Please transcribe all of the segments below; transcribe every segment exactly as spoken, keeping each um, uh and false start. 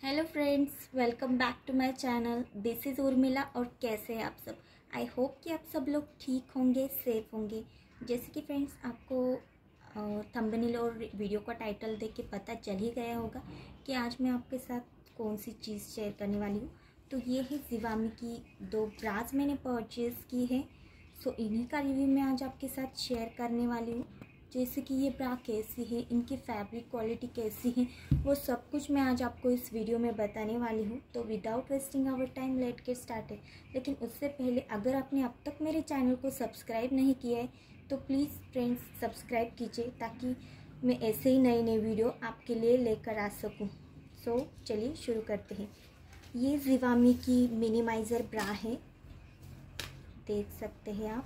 Hello friends, welcome back to my channel. This is Urmila. और कैसे हैं आप सब? आई होप कि आप सब लोग ठीक होंगे, सेफ होंगे। जैसे कि फ्रेंड्स, आपको थंबनेल और वीडियो का टाइटल देख के पता चल ही गया होगा कि आज मैं आपके साथ कौन सी चीज़ शेयर करने वाली हूँ। तो ये है जिवामे की दो ब्रास मैंने परचेज़ की है। सो इन्हीं का रिव्यू मैं आज आपके साथ शेयर करने वाली हूँ। जैसे कि ये ब्रा कैसी है, इनकी फैब्रिक क्वालिटी कैसी है, वो सब कुछ मैं आज आपको इस वीडियो में बताने वाली हूँ। तो without wasting our time let get started. लेकिन उससे पहले अगर आपने अब तक मेरे चैनल को सब्सक्राइब नहीं किया है तो प्लीज़ फ्रेंड्स सब्सक्राइब कीजिए, ताकि मैं ऐसे ही नए नए वीडियो आपके लिए लेकर आ सकूँ। सो चलिए शुरू करते हैं। ये जिवामे की मिनिमाइज़र ब्रा है, देख सकते हैं आप।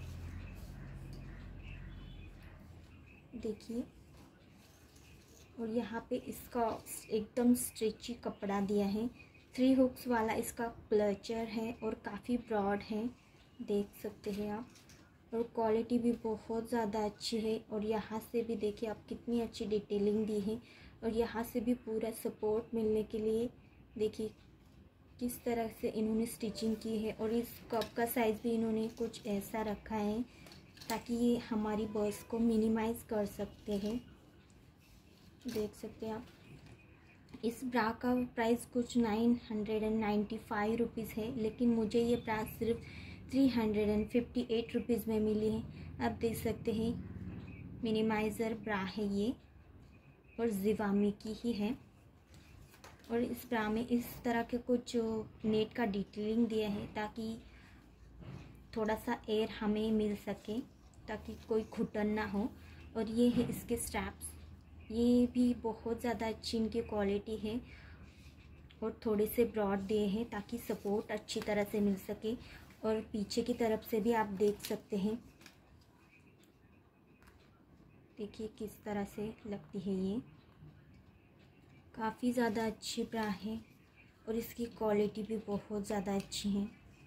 देखिए, और यहाँ पे इसका एकदम स्ट्रेची कपड़ा दिया है। थ्री हुक्स वाला इसका क्लचर है और काफ़ी ब्रॉड है, देख सकते हैं आप। और क्वालिटी भी बहुत ज़्यादा अच्छी है। और यहाँ से भी देखिए आप कितनी अच्छी डिटेलिंग दी है। और यहाँ से भी पूरा सपोर्ट मिलने के लिए देखिए किस तरह से इन्होंने स्टिचिंग की है। और इस कप का साइज़ भी इन्होंने कुछ ऐसा रखा है ताकि ये हमारी बर्स को मिनिमाइज़ कर सकते हैं, देख सकते हैं आप। इस ब्रा का प्राइस कुछ nine hundred and ninety five rupees है, लेकिन मुझे ये ब्रा सिर्फ three hundred and fifty eight rupees में मिली है। आप देख सकते हैं मिनिमाइज़र ब्रा है ये, और जिवामे की ही है। और इस ब्रा में इस तरह के कुछ नेट का डिटेलिंग दिया है ताकि थोड़ा सा एयर हमें मिल सके, ताकि कोई घुटन ना हो। और ये है इसके स्ट्रैप्स, ये भी बहुत ज़्यादा अच्छी इनकी क्वालिटी है। और थोड़े से ब्रॉड दिए हैं ताकि सपोर्ट अच्छी तरह से मिल सके। और पीछे की तरफ से भी आप देख सकते हैं, देखिए किस तरह से लगती है ये। काफ़ी ज़्यादा अच्छी ब्रा है और इसकी क्वालिटी भी बहुत ज़्यादा अच्छी है।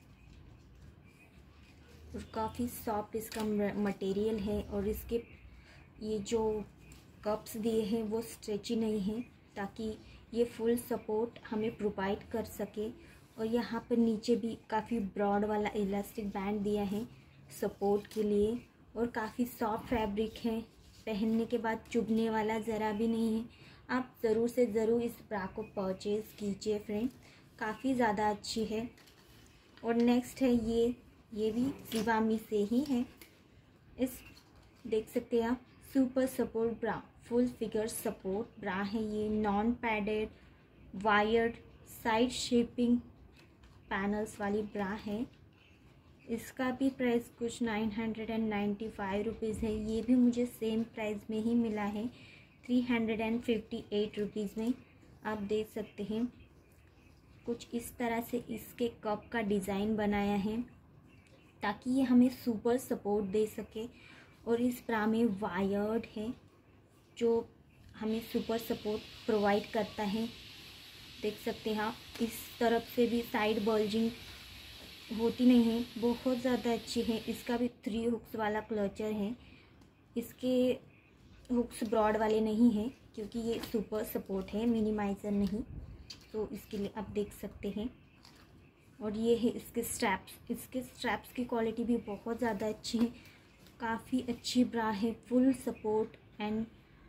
और काफ़ी सॉफ्ट इसका मटेरियल है। और इसके ये जो कप्स दिए हैं वो स्ट्रेची नहीं हैं, ताकि ये फुल सपोर्ट हमें प्रोवाइड कर सके। और यहाँ पर नीचे भी काफ़ी ब्रॉड वाला इलास्टिक बैंड दिया है सपोर्ट के लिए। और काफ़ी सॉफ्ट फैब्रिक है, पहनने के बाद चुभने वाला ज़रा भी नहीं है। आप ज़रूर से ज़रूर इस ब्रा को परचेज़ कीजिए फ्रेंड, काफ़ी ज़्यादा अच्छी है। और नेक्स्ट है ये ये भी जिवामे से ही है। इस देख सकते हैं आप, super support bra, full figure support bra है ये। Non padded wired side shaping panels वाली ब्रा है। इसका भी प्राइस कुछ nine hundred and ninety five rupees है। ये भी मुझे सेम प्राइस में ही मिला है, three hundred and fifty eight rupees में। आप देख सकते हैं कुछ इस तरह से इसके कप का डिज़ाइन बनाया है ताकि ये हमें सुपर सपोर्ट दे सके। और इस ब्रा में वायर्ड है जो हमें सुपर सपोर्ट प्रोवाइड करता है, देख सकते हैं आप। इस तरफ से भी साइड बल्जिंग होती नहीं है, बहुत ज़्यादा अच्छी है। इसका भी थ्री हुक्स वाला क्लचर है, इसके हुक्स ब्रॉड वाले नहीं हैं क्योंकि ये सुपर सपोर्ट है, मिनिमाइज़र नहीं। तो इसके लिए आप देख सकते हैं। और ये है इसके स्ट्रैप्स, इसके स्ट्रैप्स की क्वालिटी भी बहुत ज़्यादा अच्छी है, काफ़ी अच्छी ब्रा है, फुल सपोर्ट। एंड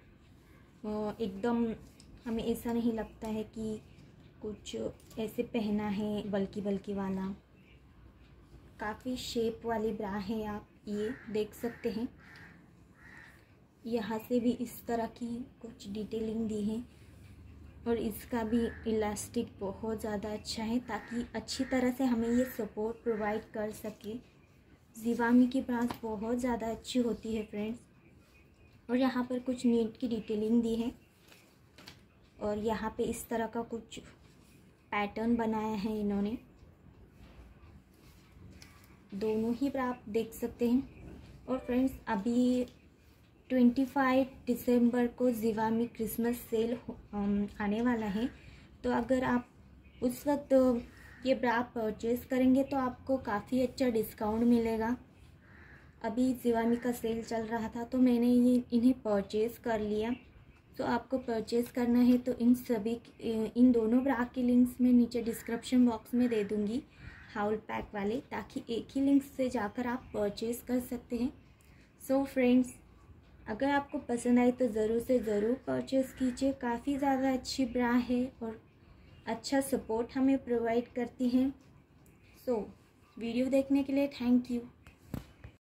एकदम हमें ऐसा नहीं लगता है कि कुछ ऐसे पहना है बल्कि बल्कि वाला। काफ़ी शेप वाली ब्रा है, आप ये देख सकते हैं। यहाँ से भी इस तरह की कुछ डिटेलिंग दी है। और इसका भी इलास्टिक बहुत ज़्यादा अच्छा है ताकि अच्छी तरह से हमें ये सपोर्ट प्रोवाइड कर सके। जिवामे की ब्रास बहुत ज़्यादा अच्छी होती है फ्रेंड्स। और यहाँ पर कुछ नेट की डिटेलिंग दी है। और यहाँ पे इस तरह का कुछ पैटर्न बनाया है इन्होंने। दोनों ही ब्रा आप देख सकते हैं। और फ्रेंड्स, अभी पच्चीस दिसंबर को जिवामे क्रिसमस सेल आने वाला है। तो अगर आप उस वक्त ये ब्रा परचेज़ करेंगे तो आपको काफ़ी अच्छा डिस्काउंट मिलेगा। अभी जिवामे का सेल चल रहा था तो मैंने ये इन्हें परचेज़ कर लिया। सो आपको परचेज़ करना है तो इन सभी इन दोनों ब्रा के लिंक्स मैं नीचे डिस्क्रिप्शन बॉक्स में दे दूँगी, हाउल पैक वाले, ताकि एक ही लिंक से जाकर आप परचेज़ कर सकते हैं। सो फ्रेंड्स, अगर आपको पसंद आई तो ज़रूर से ज़रूर परचेज़ कीजिए। काफ़ी ज़्यादा अच्छी ब्रा है और अच्छा सपोर्ट हमें प्रोवाइड करती हैं। सो वीडियो देखने के लिए थैंक यू।